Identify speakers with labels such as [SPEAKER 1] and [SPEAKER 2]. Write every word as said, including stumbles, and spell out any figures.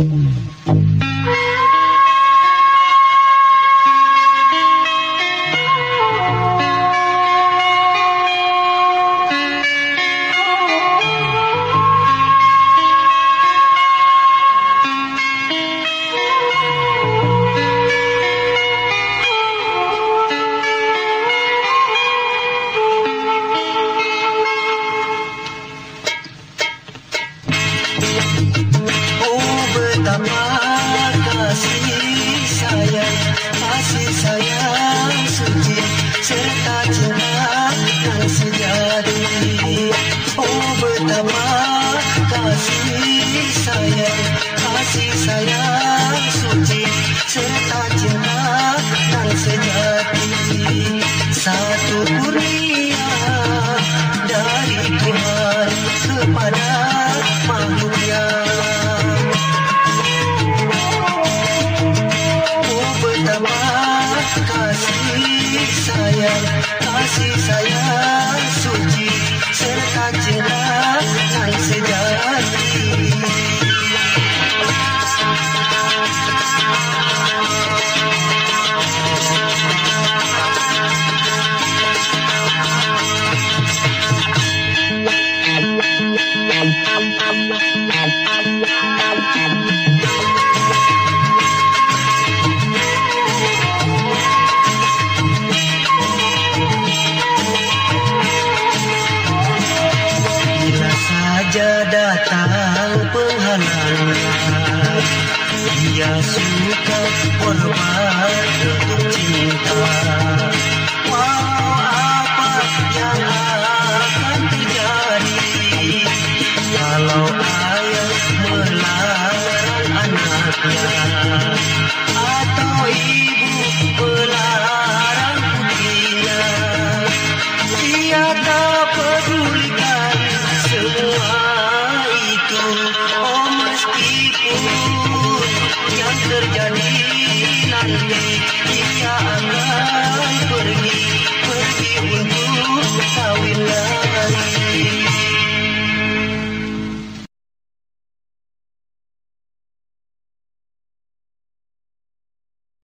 [SPEAKER 1] Kasih sayang suci serta cinta yang sejati. Oh betapa kasih sayang, kasih sayang suci serta cinta yang sejati. Satu kurnia dari Tuhan kepada makhluknya. Kasih sayang, kasih sayang suci serta cinta yang sejati. Datang penghalang, dia suka korban untuk cinta. Walau apa yang akan terjadi, kalau ayah melarang anaknya atau ibu melarang putrinya, dia tak pedulikan semua. Oh meskipun yang terjadi nanti